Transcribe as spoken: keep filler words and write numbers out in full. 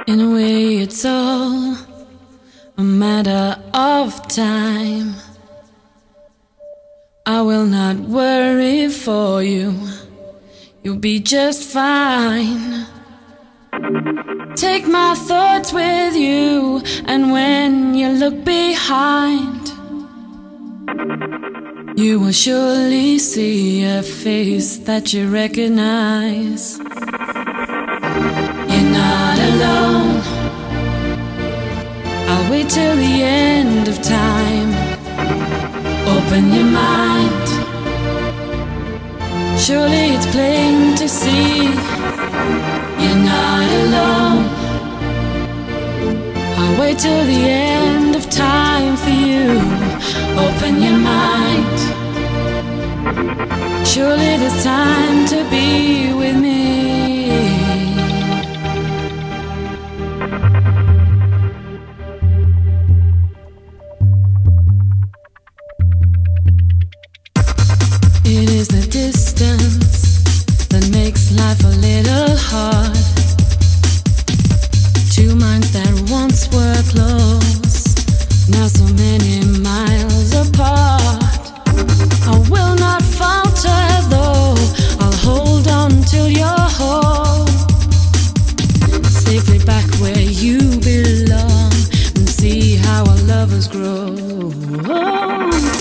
In a way, it's all a matter of time. I will not worry for you, you'll be just fine. Take my thoughts with you, and when you look behind, you will surely see a face that you recognize. You're not alone. I'll wait till the end of time. Open your mind. Surely it's plain to see you're not alone. I'll wait till the end of time for you. Open your mind. Surely there's time to be with me. It is the distance that makes life a little hard. Two minds that once were close, now so many miles apart. I will not falter though, I'll hold on till you're home, safely back where you belong, and see how our lovers grow.